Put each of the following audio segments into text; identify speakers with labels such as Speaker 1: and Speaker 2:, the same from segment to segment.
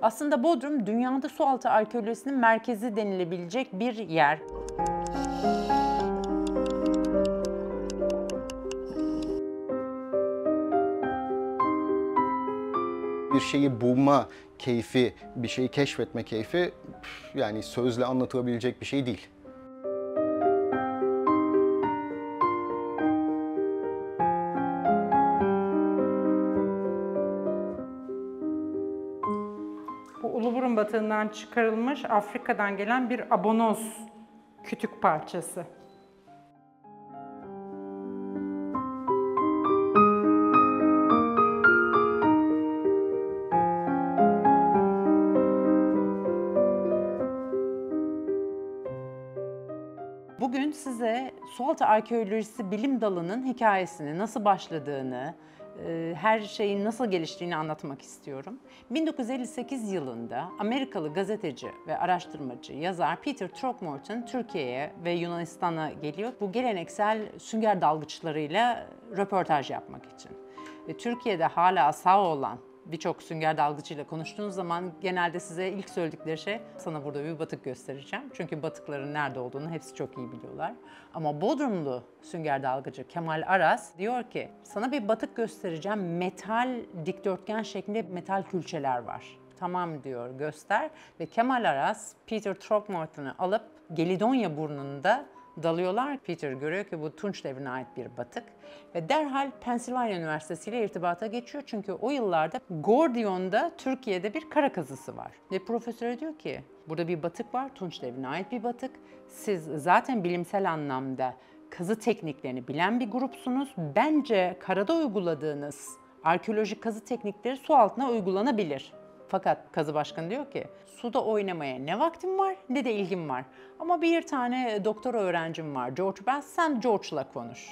Speaker 1: Aslında Bodrum, dünyada sualtı arkeolojisinin merkezi denilebilecek bir yer.
Speaker 2: Bir şeyi bulma keyfi, bir şeyi keşfetme keyfi yani sözle anlatılabilecek bir şey değil.
Speaker 3: Bu Uluburun batığından çıkarılmış Afrika'dan gelen bir abonoz kütük parçası.
Speaker 1: Bugün size sualtı arkeolojisi bilim dalının hikayesini, nasıl başladığını, her şeyin nasıl geliştiğini anlatmak istiyorum. 1958 yılında Amerikalı gazeteci ve araştırmacı, yazar Peter Throckmorton Türkiye'ye ve Yunanistan'a geliyor. Bu geleneksel sünger dalgıçlarıyla röportaj yapmak için. Ve Türkiye'de hala sağ olan birçok sünger dalgıcıyla konuştuğunuz zaman genelde size ilk söyledikleri şey, sana burada bir batık göstereceğim. Çünkü batıkların nerede olduğunu hepsi çok iyi biliyorlar. Ama Bodrumlu sünger dalgıcı Kemal Aras diyor ki, sana bir batık göstereceğim, metal dikdörtgen şeklinde metal külçeler var. Tamam diyor, göster. Ve Kemal Aras, Peter Throckmorton'u alıp Gelidonya burnunda dalıyorlar. Peter görüyor ki bu Tunç devrine ait bir batık ve derhal Pennsylvania Üniversitesi ile irtibata geçiyor. Çünkü o yıllarda Gordion'da Türkiye'de bir kara kazısı var. Ve profesöre diyor ki, burada bir batık var, Tunç devrine ait bir batık. Siz zaten bilimsel anlamda kazı tekniklerini bilen bir grupsunuz. Bence karada uyguladığınız arkeolojik kazı teknikleri su altına uygulanabilir. Fakat kazı başkanı diyor ki, suda oynamaya ne vaktim var ne de ilgim var. Ama bir tane doktora öğrencim var, George Bass, sen George'la konuş.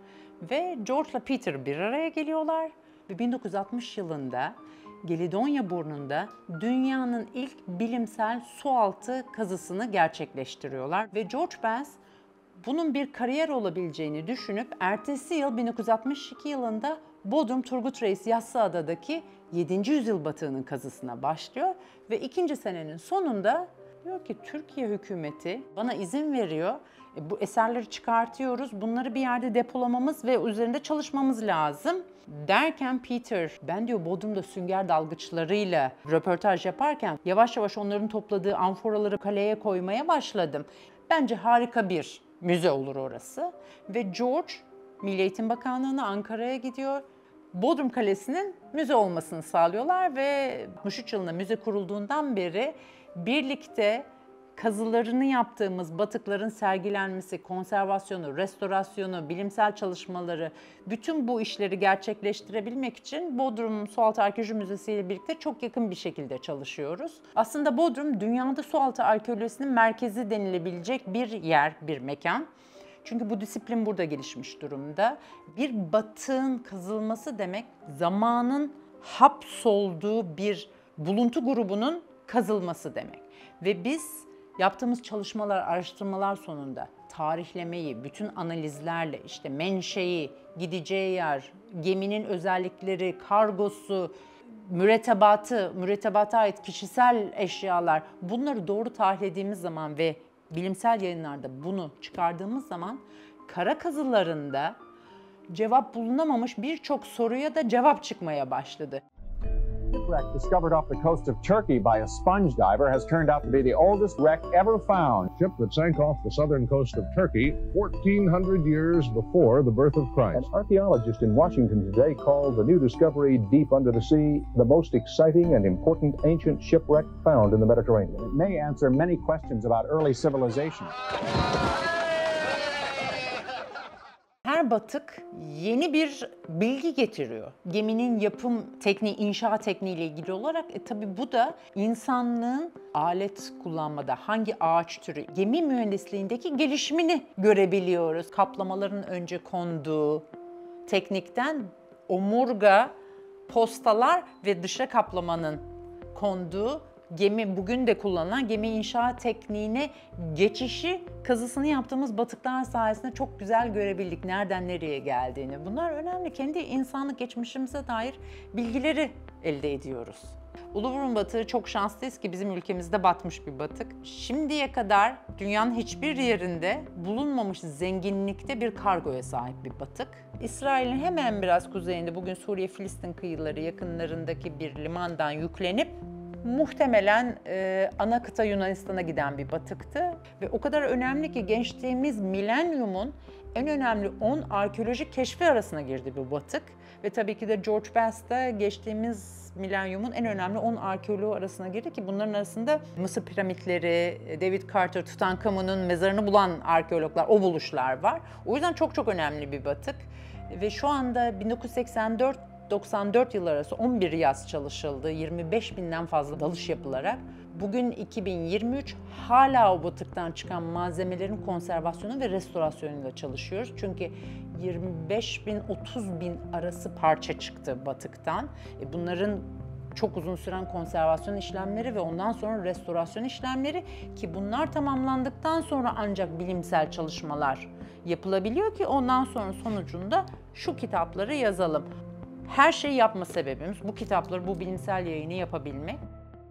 Speaker 1: Ve George'la Peter bir araya geliyorlar ve 1960 yılında Gelidonya burnunda dünyanın ilk bilimsel sualtı kazısını gerçekleştiriyorlar. Ve George Bass bunun bir kariyer olabileceğini düşünüp ertesi yıl 1962 yılında Bodrum Turgut Reis Yassıada'daki 7. yüzyıl batığının kazısına başlıyor ve ikinci senenin sonunda diyor ki Türkiye hükümeti bana izin veriyor. Bu eserleri çıkartıyoruz, bunları bir yerde depolamamız ve üzerinde çalışmamız lazım. Derken Peter, ben diyor Bodrum'da sünger dalgıçlarıyla röportaj yaparken yavaş yavaş onların topladığı amforaları kaleye koymaya başladım. Bence harika bir müze olur orası. Ve George, Milli Eğitim Bakanlığı'na Ankara'ya gidiyor. Bodrum Kalesi'nin müze olmasını sağlıyorlar ve 63 yılında müze kurulduğundan beri birlikte kazılarını yaptığımız batıkların sergilenmesi, konservasyonu, restorasyonu, bilimsel çalışmaları, bütün bu işleri gerçekleştirebilmek için Bodrum Sualtı Arkeoloji Müzesi ile birlikte çok yakın bir şekilde çalışıyoruz. Aslında Bodrum, dünyada sualtı arkeolojisinin merkezi denilebilecek bir yer, bir mekan. Çünkü bu disiplin burada gelişmiş durumda. Bir batığın kazılması demek, zamanın hapsolduğu bir buluntu grubunun kazılması demek. Ve biz yaptığımız çalışmalar, araştırmalar sonunda tarihlemeyi, bütün analizlerle, işte menşei, gideceği yer, geminin özellikleri, kargosu, mürettebata ait kişisel eşyalar, bunları doğru tahlilediğimiz zaman ve bilimsel yayınlarda bunu çıkardığımız zaman kara kazılarında cevap bulunamamış birçok soruya da cevap çıkmaya başladı.
Speaker 4: Shipwreck discovered off the coast of Turkey by a sponge diver has turned out to be the oldest wreck ever found.
Speaker 5: Ship that sank off the southern coast of Turkey 1400 years before the birth of Christ.
Speaker 4: An archaeologist in Washington today called the new discovery deep under the sea the most exciting and important ancient shipwreck found in the Mediterranean. It may answer many questions about early civilization.
Speaker 1: Her batık yeni bir bilgi getiriyor. Geminin yapım tekniği, inşa tekniği ile ilgili olarak tabii bu da insanlığın alet kullanmada hangi ağaç türü, gemi mühendisliğindeki gelişimini görebiliyoruz. Kaplamaların önce konduğu teknikten omurga, postalar ve dışa kaplamanın konduğu gemi, bugün de kullanılan gemi inşa tekniğine geçişi kazısını yaptığımız batıklar sayesinde çok güzel görebildik nereden nereye geldiğini. Bunlar önemli. Kendi insanlık geçmişimize dair bilgileri elde ediyoruz. Uluburun batığı çok şanslıyız ki bizim ülkemizde batmış bir batık. Şimdiye kadar dünyanın hiçbir yerinde bulunmamış zenginlikte bir kargoya sahip bir batık. İsrail'in hemen biraz kuzeyinde, bugün Suriye-Filistin kıyıları yakınlarındaki bir limandan yüklenip muhtemelen ana kıta Yunanistan'a giden bir batıktı. Ve o kadar önemli ki geçtiğimiz milenyumun en önemli 10 arkeolojik keşfi arasına girdi bu batık. Ve tabii ki de George Bass da geçtiğimiz milenyumun en önemli 10 arkeoloğu arasına girdi ki bunların arasında Mısır piramitleri, David Carter, Tutankamon'un mezarını bulan arkeologlar, o buluşlar var. O yüzden çok çok önemli bir batık. Ve şu anda 1984-94 yılları arası 11 yaz çalışıldı, 25.000'den fazla dalış yapılarak. Bugün 2023 hala o batıktan çıkan malzemelerin konservasyonu ve restorasyonuyla çalışıyoruz. Çünkü 25.000-30.000 arası parça çıktı batıktan. Bunların çok uzun süren konservasyon işlemleri ve ondan sonra restorasyon işlemleri ki bunlar tamamlandıktan sonra ancak bilimsel çalışmalar yapılabiliyor ki ondan sonra sonucunda şu kitapları yazalım. Her şeyi yapma sebebimiz bu kitapları, bu bilimsel yayını yapabilmek.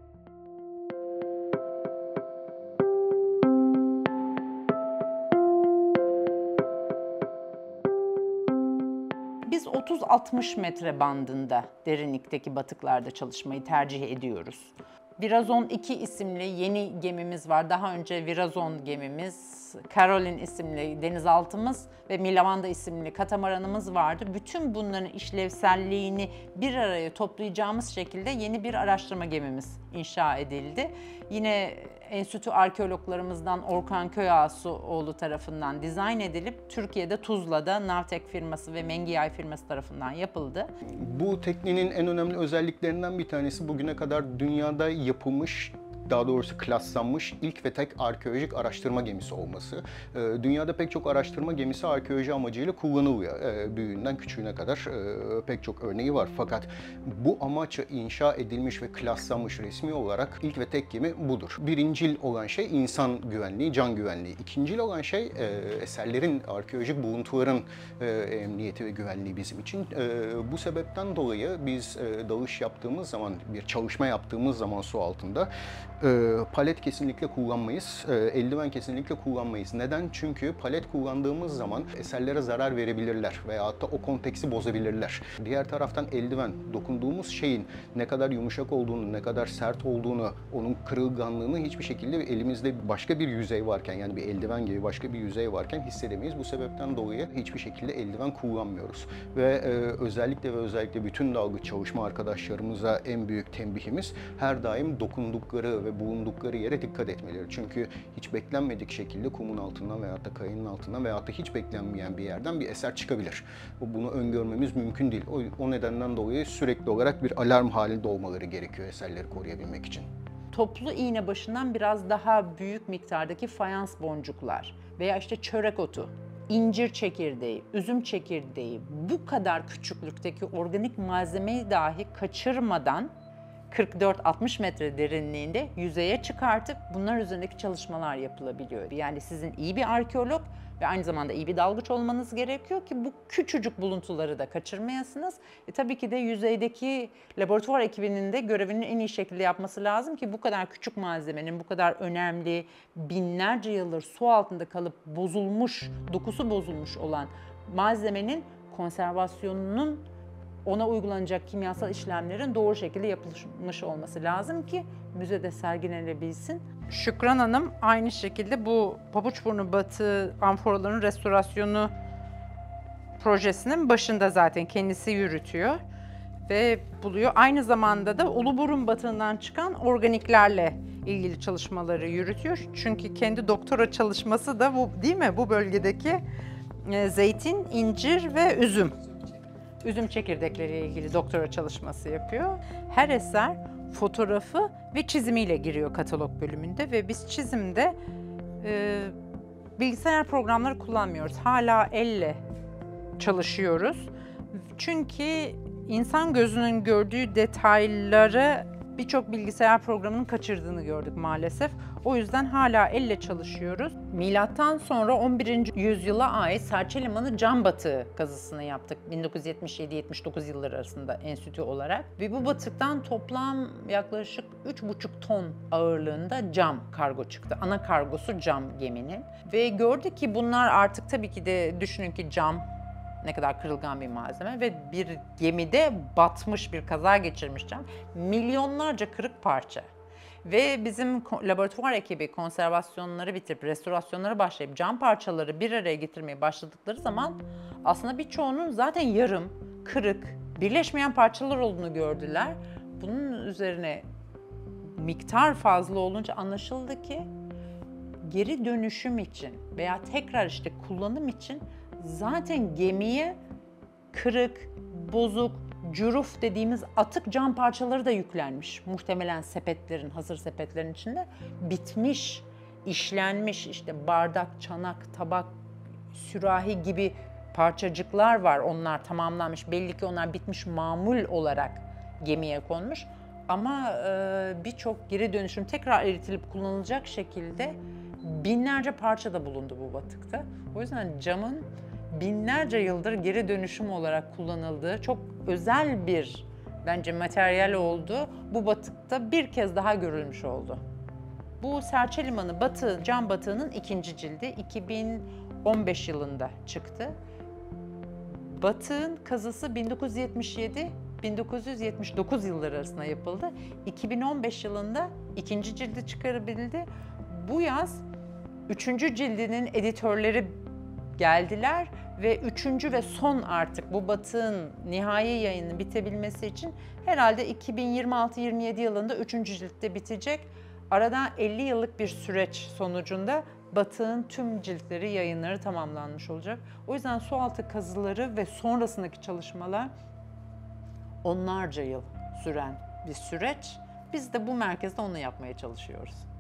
Speaker 1: Biz 30-60 metre bandında derinlikteki batıklarda çalışmayı tercih ediyoruz. Virazon 2 isimli yeni gemimiz var. Daha önce Virazon gemimiz, Caroline isimli denizaltımız ve Milavanda isimli katamaranımız vardı. Bütün bunların işlevselliğini bir araya toplayacağımız şekilde yeni bir araştırma gemimiz inşa edildi. Yine enstitü arkeologlarımızdan Orkan Köyağasuoğlu tarafından dizayn edilip Türkiye'de Tuzla'da Navtek firması ve Mengiay firması tarafından yapıldı.
Speaker 2: Bu teknenin en önemli özelliklerinden bir tanesi bugüne kadar dünyada yapılmış, daha doğrusu klaslanmış ilk ve tek arkeolojik araştırma gemisi olması. Dünyada pek çok araştırma gemisi arkeoloji amacıyla kullanılıyor. Büyüğünden küçüğüne kadar pek çok örneği var. Fakat bu amaçla inşa edilmiş ve klaslanmış resmi olarak ilk ve tek gemi budur. Birincil olan şey insan güvenliği, can güvenliği. İkincil olan şey eserlerin, arkeolojik buluntuların emniyeti ve güvenliği bizim için. Bu sebepten dolayı biz dalış yaptığımız zaman, bir çalışma yaptığımız zaman su altında palet kesinlikle kullanmayız, eldiven kesinlikle kullanmayız. Neden? Çünkü palet kullandığımız zaman eserlere zarar verebilirler veyahut da o konteksi bozabilirler. Diğer taraftan eldiven, dokunduğumuz şeyin ne kadar yumuşak olduğunu, ne kadar sert olduğunu, onun kırılganlığını hiçbir şekilde elimizde başka bir yüzey varken, yani bir eldiven gibi başka bir yüzey varken hissedemeyiz. Bu sebepten dolayı hiçbir şekilde eldiven kullanmıyoruz. Ve özellikle bütün dalgıç çalışma arkadaşlarımıza en büyük tembihimiz her daim dokundukları ve bulundukları yere dikkat etmeleri. Çünkü hiç beklenmedik şekilde kumun altından veyahut da kayanın altından veyahut da hiç beklenmeyen bir yerden bir eser çıkabilir. Bunu öngörmemiz mümkün değil. O nedenden dolayı sürekli olarak bir alarm halinde olmaları gerekiyor eserleri koruyabilmek için.
Speaker 1: Toplu iğne başından biraz daha büyük miktardaki fayans boncuklar veya işte çörek otu, incir çekirdeği, üzüm çekirdeği, bu kadar küçüklükteki organik malzemeyi dahi kaçırmadan 44-60 metre derinliğinde yüzeye çıkartıp bunlar üzerindeki çalışmalar yapılabiliyor. Yani sizin iyi bir arkeolog ve aynı zamanda iyi bir dalgıç olmanız gerekiyor ki bu küçücük buluntuları da kaçırmayasınız. Tabii ki de yüzeydeki laboratuvar ekibinin de görevini en iyi şekilde yapması lazım ki bu kadar küçük malzemenin, bu kadar önemli, binlerce yıldır su altında kalıp bozulmuş, dokusu bozulmuş olan malzemenin konservasyonunun, ona uygulanacak kimyasal işlemlerin doğru şekilde yapılmış olması lazım ki müzede sergilenebilsin. Şükran Hanım aynı şekilde bu Pabuçburnu Batığı amforaların restorasyonu projesinin başında zaten kendisi yürütüyor ve buluyor. Aynı zamanda da Uluburun Batığı'ndan çıkan organiklerle ilgili çalışmaları yürütüyor. Çünkü kendi doktora çalışması da bu, değil mi? Bu bölgedeki zeytin, incir ve üzüm çekirdekleriyle ilgili doktora çalışması yapıyor. Her eser fotoğrafı ve çizimiyle giriyor katalog bölümünde ve biz çizimde bilgisayar programları kullanmıyoruz. Hala elle çalışıyoruz. Çünkü insan gözünün gördüğü detayları birçok bilgisayar programının kaçırdığını gördük maalesef. O yüzden hala elle çalışıyoruz. Milattan sonra 11. yüzyıla ait serçe limanı cam batığı kazısını yaptık 1977-79 yılları arasında enstitü olarak. Ve bu batıktan toplam yaklaşık 3,5 ton ağırlığında cam kargo çıktı. Ana kargosu cam geminin. Ve gördük ki bunlar artık tabii ki de düşünün ki cam ne kadar kırılgan bir malzeme ve bir gemide batmış, bir kaza geçirmiş cam. Milyonlarca kırık parça. Ve bizim laboratuvar ekibi konservasyonları bitirip, restorasyonlara başlayıp cam parçaları bir araya getirmeye başladıkları zaman aslında birçoğunun zaten yarım, kırık, birleşmeyen parçalar olduğunu gördüler. Bunun üzerine miktar fazla olunca anlaşıldı ki geri dönüşüm için veya tekrar işte kullanım için zaten gemiye kırık, bozuk, cüruf dediğimiz atık cam parçaları da yüklenmiş. Muhtemelen sepetlerin, hazır sepetlerin içinde bitmiş, işlenmiş işte bardak, çanak, tabak, sürahi gibi parçacıklar var. Onlar tamamlanmış. Belli ki onlar bitmiş mamul olarak gemiye konmuş. Ama birçok geri dönüşüm tekrar eritilip kullanılacak şekilde binlerce parça da bulundu bu batıkta. O yüzden camın binlerce yıldır geri dönüşüm olarak kullanıldığı çok özel bir bence materyal oldu. Bu batıkta bir kez daha görülmüş oldu. Bu serçe limanı batığı, cam batığının 2. cildi 2015 yılında çıktı. Batığın kazısı 1977-1979 yılları arasında yapıldı. 2015 yılında 2. cildi çıkarabildi. Bu yaz 3. cildinin editörleri geldiler ve 3. ve son artık bu batığın nihai yayını bitebilmesi için herhalde 2026-27 yılında 3. ciltte bitecek. Aradan 50 yıllık bir süreç sonucunda batığın tüm ciltleri, yayınları tamamlanmış olacak. O yüzden sualtı kazıları ve sonrasındaki çalışmalar onlarca yıl süren bir süreç. Biz de bu merkezde onu yapmaya çalışıyoruz.